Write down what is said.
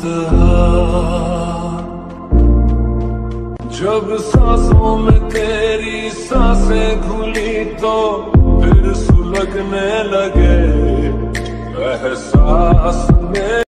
जब सांसों में तेरी सांसें घुली तो फिर सुलगने लगे एहसास में।